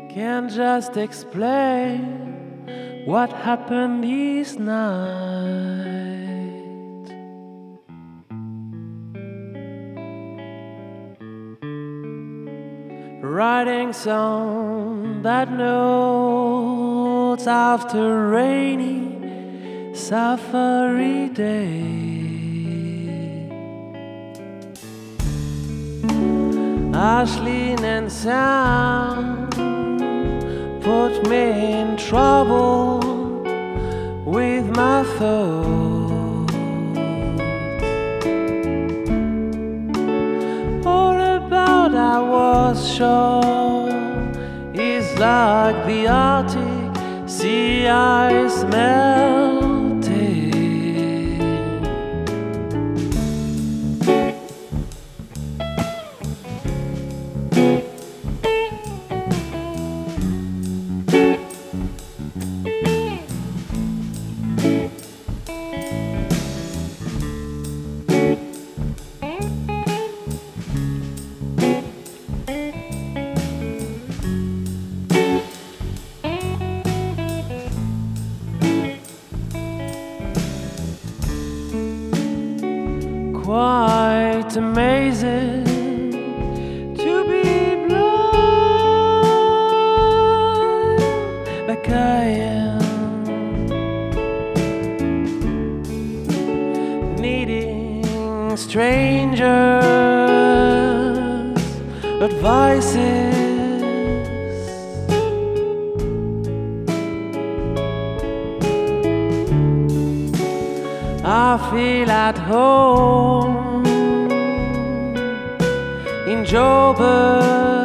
Can't just explain what happened this night. Writing song that notes after rainy safari day. Ashleen and Sam put me in trouble with my thoughts. All about I was sure is like the Arctic sea ice melting. Quite amazing to be blind like I am, needing strangers' advices. I feel at home in Joburg.